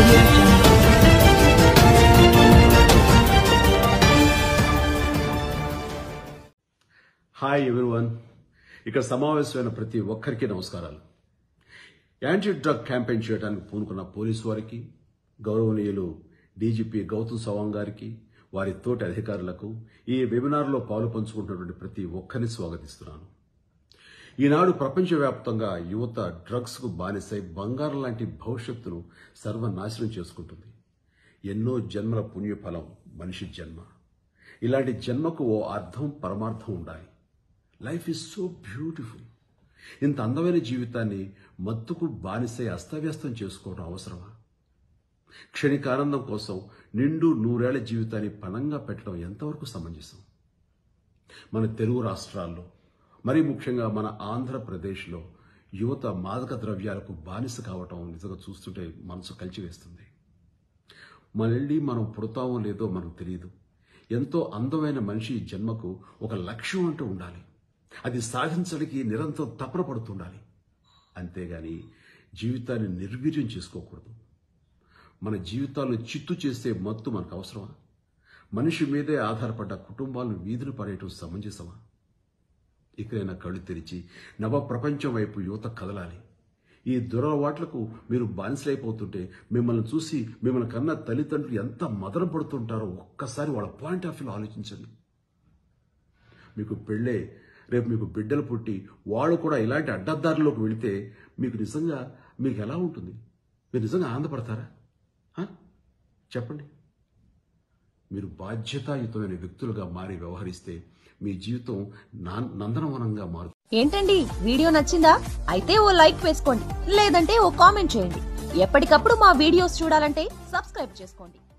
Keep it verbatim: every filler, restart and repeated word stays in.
Audio Jungle. Hi everyone, ఇక్కడ సమావేశమైన ప్రతి ఒక్కరికి నమస్కారాలు. యాంటీ డ్రగ్ క్యాంపెయిన్ చేయడానికి పూనుకున్న పోలీసు వారికి, గౌరవనీయులు డీజీపీ గౌతమ్ సవాంగ్ గారికి, వారి తోటి అధికారులకు ఈ వెబినార్లో పాలు పంచుకుంటున్నటువంటి ప్రతి ఒక్కరిని స్వాగతిస్తున్నాను. ఈనాడు ప్రపంచవ్యాప్తంగా యువత డ్రగ్స్ కు బానిసై బంగారం లాంటి భవిష్యత్తును సర్వనాశనం చేసుకుంటుంది. ఎన్నో జన్మల పుణ్యఫలం మనిషి జన్మ. ఇలాంటి జన్మకు ఓ అర్థం పరమార్థం ఉండాలి. Life is so beautiful. ఇంత అందమైన జీవితాన్ని మత్తుకు బానిసై అస్తవ్యస్తం చేసుకోవడం అవసరమా? క్షణికానందం కోసం నిండు నూరేళ్ల జీవితాన్ని పణంగా పెట్టడం ఎంతవరకు సమంజసం? మన తెలుగు రాష్ట్రాల్లో, మరీ ముఖ్యంగా మన ఆంధ్రప్రదేశ్లో యువత మాదక ద్రవ్యాలకు బానిస కావటం నిజంగా చూస్తుంటే మనసు కలిచివేస్తుంది. మళ్ళీ మనం పుడతామో లేదో మనకు తెలియదు. ఎంతో అందమైన మనిషి జన్మకు ఒక లక్ష్యం అంటూ ఉండాలి. అది సాధించడానికి నిరంతరం తపన పడుతుండాలి. అంతేగాని జీవితాన్ని నిర్వీర్యం చేసుకోకూడదు. మన జీవితాలను చిత్తు చేసే మత్తు మనకు అవసరమా? మనిషి మీదే ఆధారపడ్డ కుటుంబాలను వీధులు పడేయటం సమంజసమా? ఇకనైనా కళ్ళు తెరిచి నవ ప్రపంచం వైపు యువత కదలాలి. ఈ దురలవాట్లకు మీరు బానిసలైపోతుంటే మిమ్మల్ని చూసి మిమ్మల్ని కన్నా తల్లిదండ్రులు ఎంత మదన పడుతుంటారో ఒక్కసారి వాళ్ళ పాయింట్ ఆఫ్ వ్యూలో ఆలోచించండి. మీకు పెళ్ళే రేపు మీకు బిడ్డలు పుట్టి వాళ్ళు కూడా ఇలాంటి అడ్డదారుల్లోకి వెళితే మీకు నిజంగా మీకు ఎలా ఉంటుంది? మీరు నిజంగా ఆనందపడతారా? చెప్పండి. మీరు బాధ్యతాయుతమైన వ్యక్తులుగా మారి వ్యవహరిస్తే మీ జీవితం నందనవనంగా మారుతుంది. ఏంటండి, వీడియో నచ్చిందా? అయితే ఓ లైక్ వేసుకోండి, లేదంటే ఓ కామెంట్ చేయండి. ఎప్పటికప్పుడు మా వీడియోస్ చూడాలంటే సబ్స్క్రైబ్ చేసుకోండి.